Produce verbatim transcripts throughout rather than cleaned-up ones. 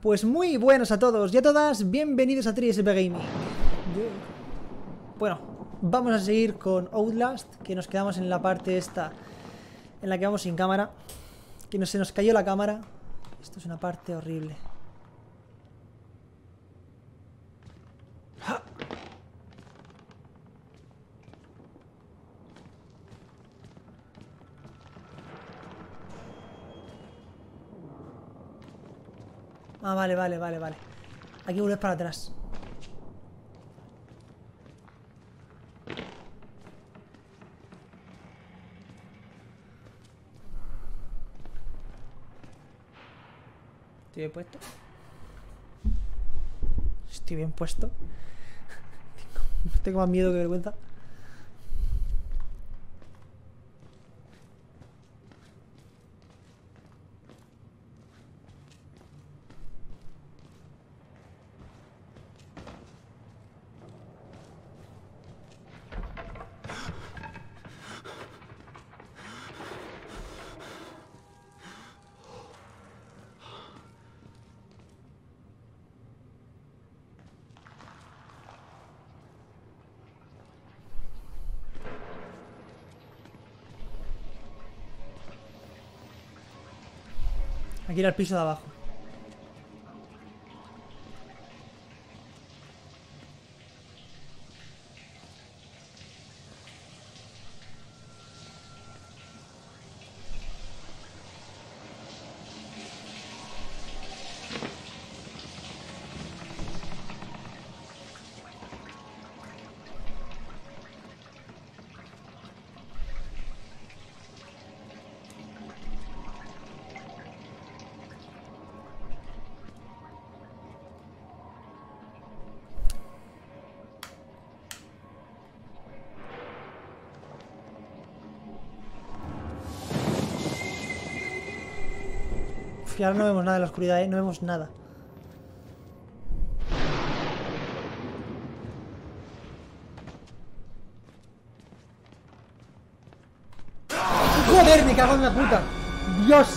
Pues muy buenos a todos y a todas, bienvenidos a tres S P Gaming. Bueno, vamos a seguir con Outlast, que nos quedamos en la parte esta en la que vamos sin cámara. Que no, se nos cayó la cámara. Esto es una parte horrible. Ah, vale, vale, vale, vale. Hay que volver para atrás. ¿Estoy bien puesto? Estoy bien puesto. Tengo más miedo que vergüenza. Hay que ir al piso de abajo. Y ahora no vemos nada en la oscuridad, ¿eh? No vemos nada. ¡Joder, me cago en la puta! ¡Dios!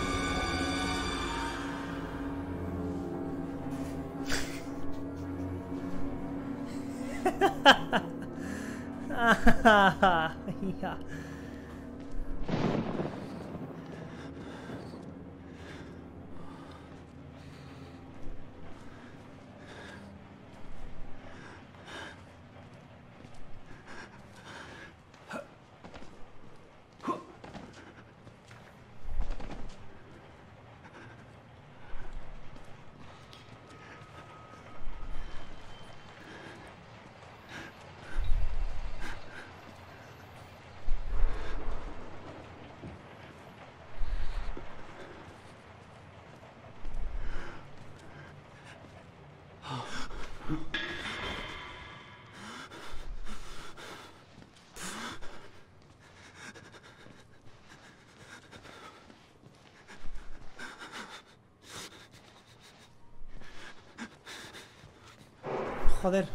Joder.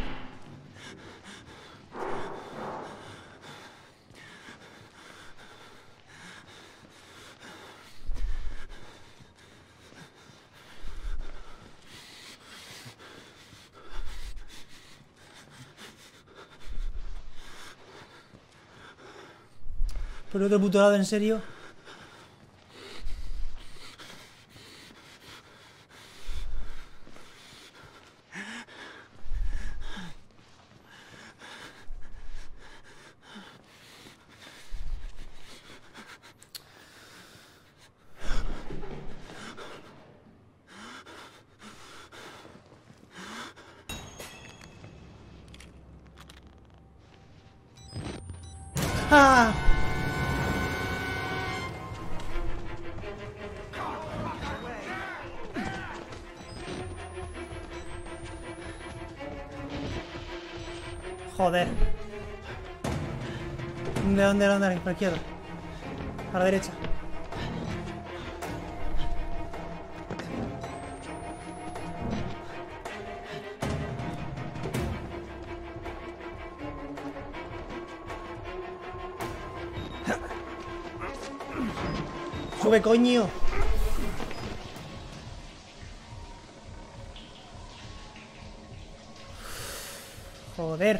Por otro puto lado, ¿en serio? ¡Ah! Joder. ¿De dónde, de dónde? ¿Para la izquierda? ¿Para la derecha? ¡Sube, coño! Joder.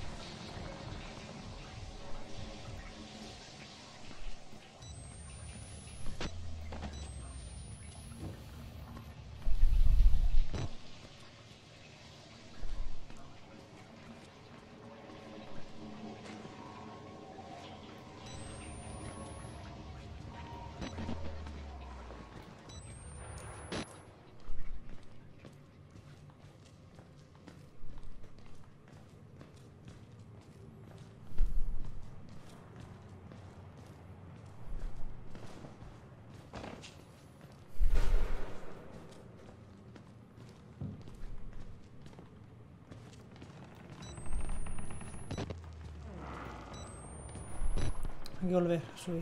Hay que volver a subir.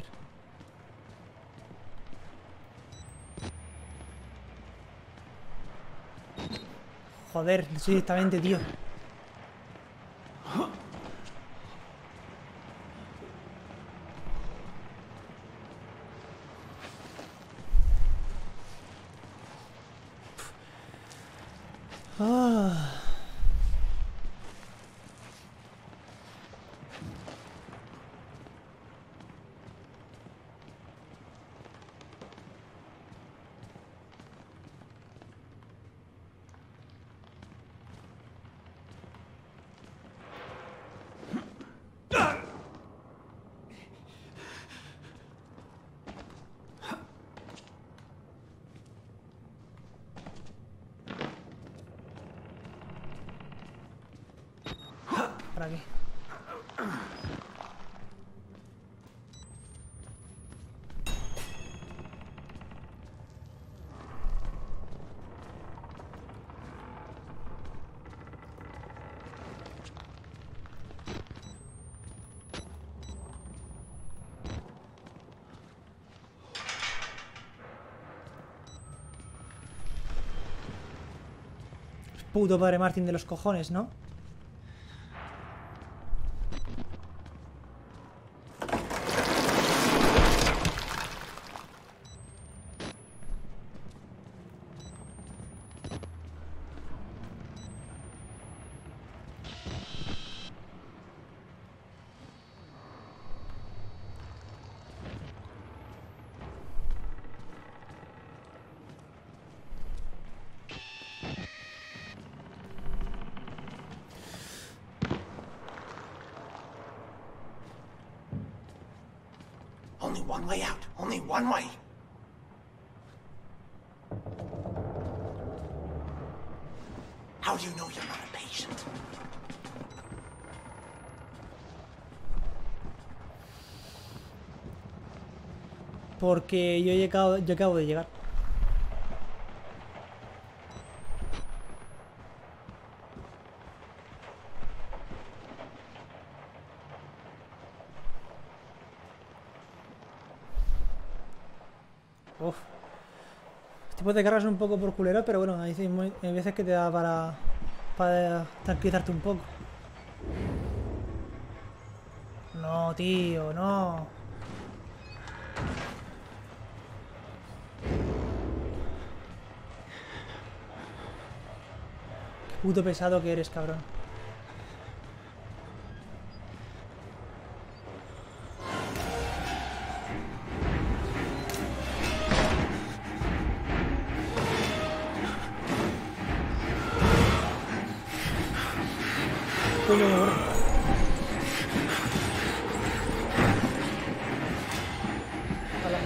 Joder, le soy directamente, tío. Ah. Por aquí. Puto padre Martín de los cojones, ¿no? Only one way out. Only one way. How do you know you're not a patient? Porque yo, he llegado, yo acabo de llegar. Uf. Este tipo de cargas es un poco por culero, pero bueno, hay hay veces que te da para, para tranquilizarte un poco. No, tío, no. Qué puto pesado que eres, cabrón. Coño, me borro. Hala.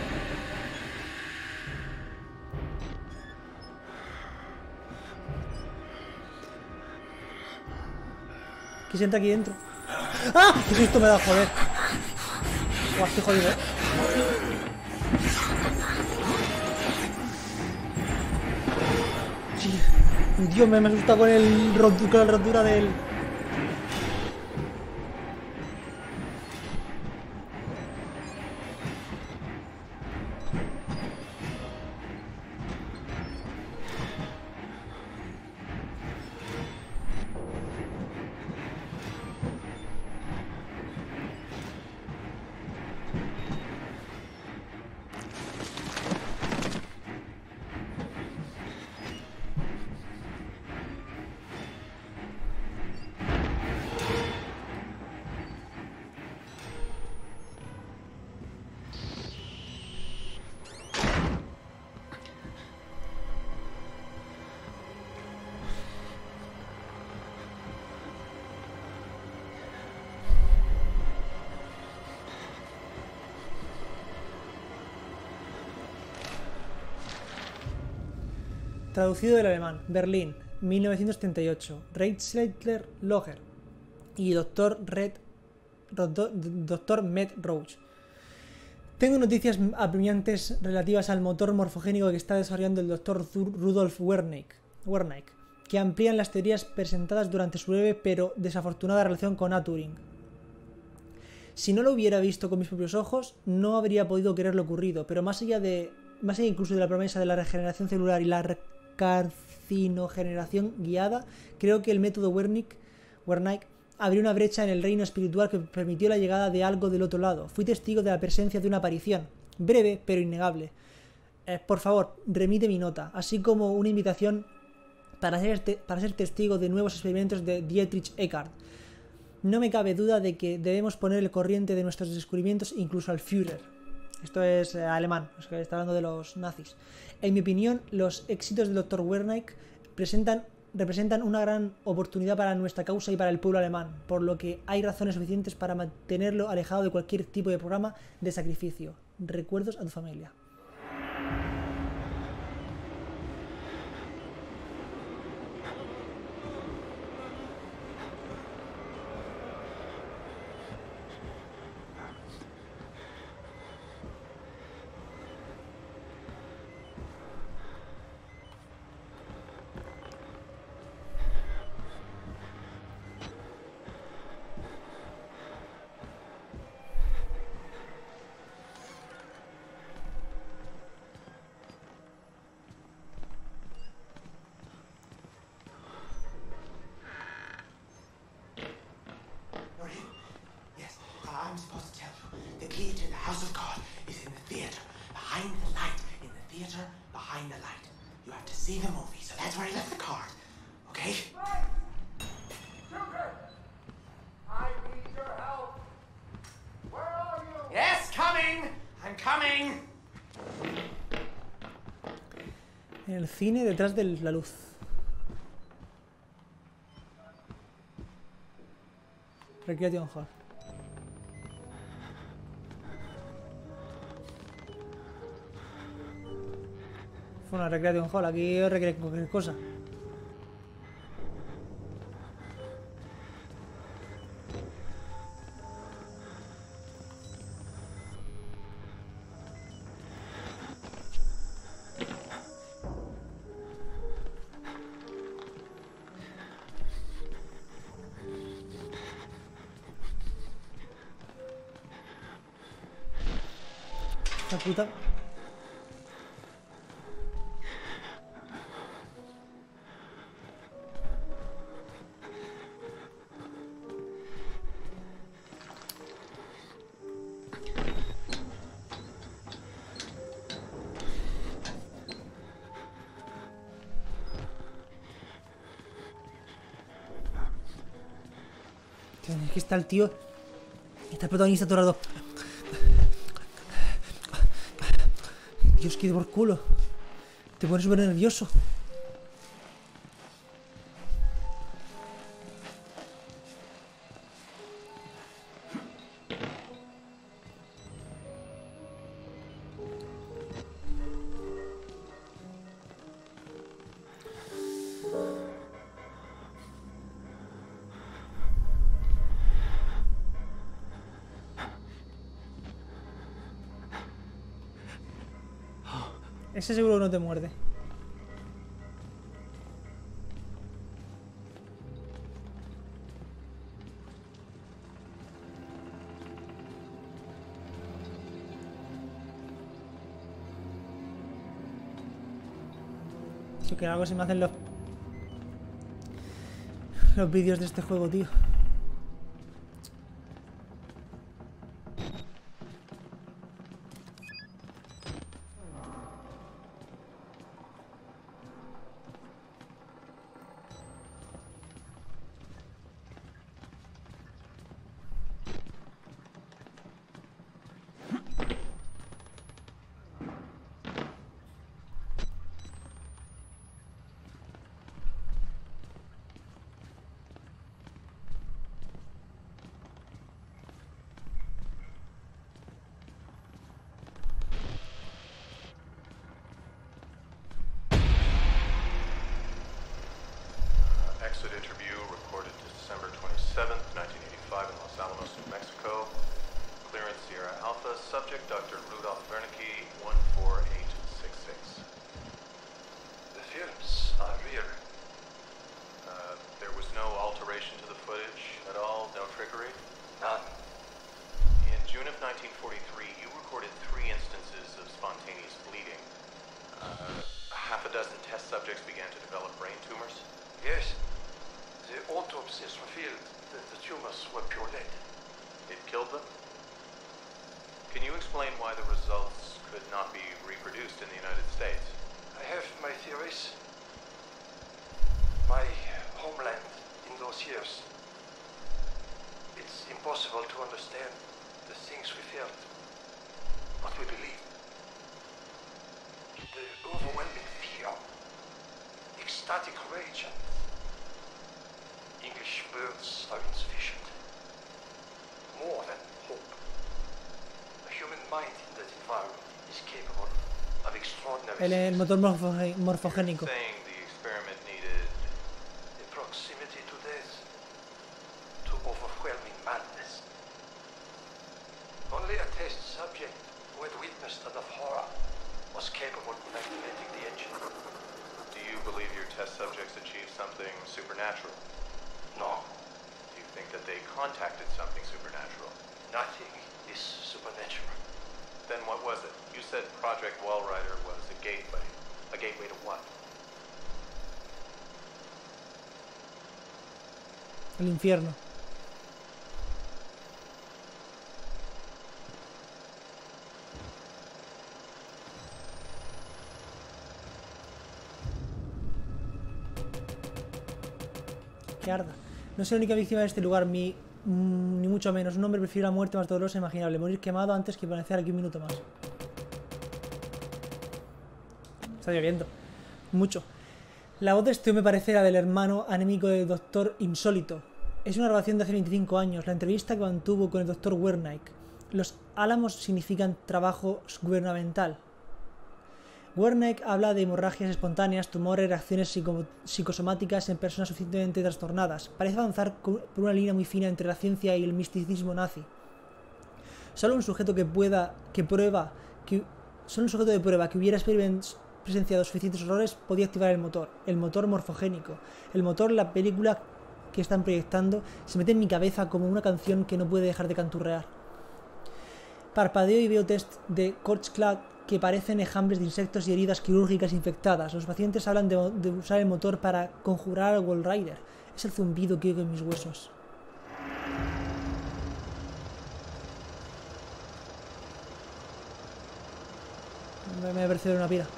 ¿Qué sienta aquí dentro? ¡Ah! ¿Qué susto me da, joder? Buah, estoy jodido, ¿eh? Sí. Dios, me, me asusta con el rotu- con la rotura del... traducido del alemán, Berlín, mil novecientos setenta y ocho, Reichsleiter Loger y doctor Red, doctor Matt Roach. Tengo noticias apremiantes relativas al motor morfogénico que está desarrollando el doctor Rudolf Wernicke, Wernicke, que amplían las teorías presentadas durante su breve pero desafortunada relación con A. Turing. Si no lo hubiera visto con mis propios ojos, no habría podido creer lo ocurrido, pero más allá de, más allá incluso de la promesa de la regeneración celular y la carcinogeneración guiada, creo que el método Wernicke, Wernicke abrió una brecha en el reino espiritual que permitió la llegada de algo del otro lado. Fui testigo de la presencia de una aparición, breve pero innegable. Eh, por favor, remite mi nota, así como una invitación para ser, te para ser testigo de nuevos experimentos de Dietrich Eckart. No me cabe duda de que debemos poner el corriente de nuestros descubrimientos incluso al Führer. Esto es eh, alemán, es que está hablando de los nazis. En mi opinión, los éxitos del doctor Wernicke presentan representan una gran oportunidad para nuestra causa y para el pueblo alemán, por lo que hay razones suficientes para mantenerlo alejado de cualquier tipo de programa de sacrificio. Recuerdos a tu familia. I'm supposed to tell you. The key to the house of God is in the theater, behind the light. In the theater, behind the light. You have to see the movie, so that's where I left the card. Okay? Hey! Joker! I need your help. Where are you? Yes, coming! I'm coming! En el cine, detrás de la luz. Recreation Hall. Fue una Recreation Hall, aquí requiere cualquier cosa. Esta puta. Aquí está el tío. Está el protagonista todo el rato. Dios, que por culo. Te pones súper nervioso. Ese seguro que no te muerde. Tío, que algo se me hacen los... Los vídeos de este juego, tío. interview recorded December twenty-seventh, nineteen eighty-five in Los Alamos, New Mexico. Clearance Sierra Alpha. Subject Doctor Rudolf Wernicke, one four eight six six. The films are real. Uh, there was no alteration to the footage at all? No trickery? None. In June of nineteen forty-three, you recorded three instances of spontaneous bleeding. Uh, half a dozen test subjects began to develop brain tumors. Yes. The autopsies revealed that the tumors were pure lead. It killed them? Can you explain why the results could not be reproduced in the United States? I have my theories. My homeland in those years. It's impossible to understand the things we felt, what we believed. The overwhelming fear, ecstatic rage, and English words are insufficient. More than hope. A human mind in that environment is capable of extraordinary El, el things. motor morfoge- morfogénico. Saying the experiment needed... The proximity to death, to overwhelming madness. Only a test subject who had witnessed enough horror was capable of activating the engine. Do you believe your test subjects achieved something supernatural? No, Do you think that they contacted something supernatural? nothing is supernatural. Then what was it? You said Project Walrider was a gateway. A gateway to what? El infierno. Que arda. No soy la única víctima de este lugar, mi, mm, ni mucho menos. Un hombre prefiere la muerte más dolorosa e imaginable. Morir quemado antes que permanecer aquí un minuto más. Está lloviendo. Mucho. La voz de este hombre parece la del hermano anémico del doctor Insólito. Es una grabación de hace veinticinco años, la entrevista que mantuvo con el doctor Wernicke. Los álamos significan trabajo gubernamental. Wernicke habla de hemorragias espontáneas, tumores, reacciones psico psicosomáticas en personas suficientemente trastornadas. Parece avanzar por una línea muy fina entre la ciencia y el misticismo nazi. Solo un sujeto que pueda, que prueba, que, solo un sujeto de prueba que hubiera presenciado suficientes horrores podía activar el motor, el motor morfogénico. El motor, la película que están proyectando, se mete en mi cabeza como una canción que no puede dejar de canturrear. Parpadeo y veo test de Korchklad que parecen enjambres de insectos y heridas quirúrgicas infectadas. Los pacientes hablan de, de usar el motor para conjurar al Walrider. Es el zumbido que oigo en mis huesos. Me, me ha parecido una pira.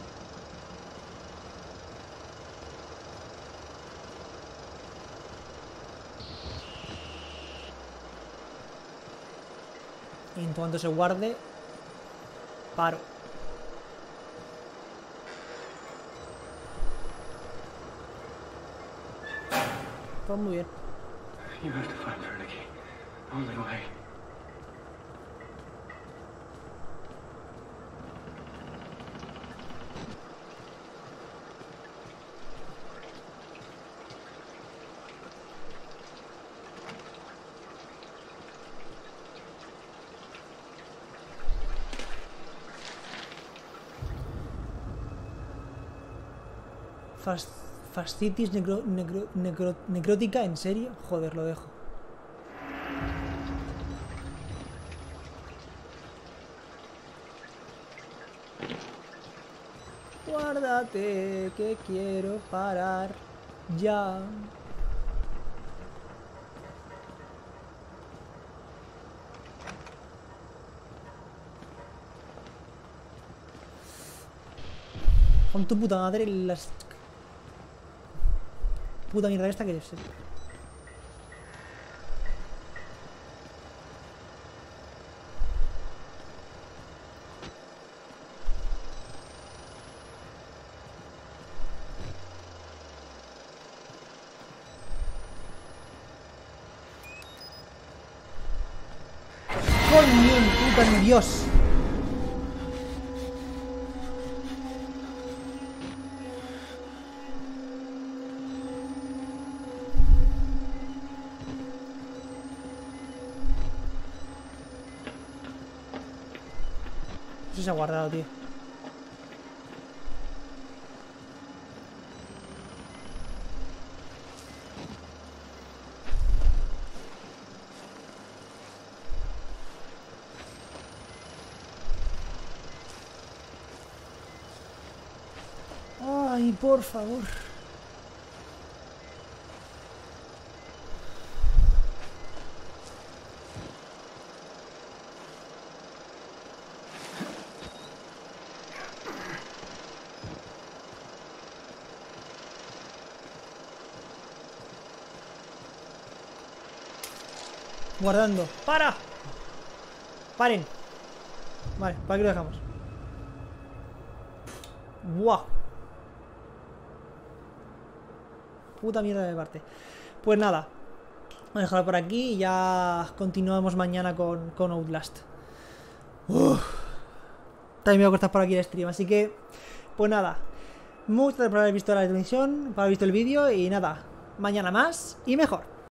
Y en cuanto se guarde, paro. Pues muy bien. You have to find Wernicke. Only way. Fas fascitis necro necro necro necrótica, ¿en serio? Joder, lo dejo. Guárdate, que quiero parar ya. Con tu puta madre las... Puta mierda esta que es. ¡Coño, puta mi Dios! si se ha guardado, tío. Ay, por favor. Guardando. ¡Para! ¡Paren! Vale, ¿para qué lo dejamos? ¡Buah! Puta mierda de parte. Pues nada, voy a dejarlo por aquí y ya continuamos mañana con, con Outlast. Uf. También me voy a cortar por aquí el stream, así que pues nada, muchas gracias por haber visto la transmisión, por haber visto el vídeo y nada, mañana más y mejor.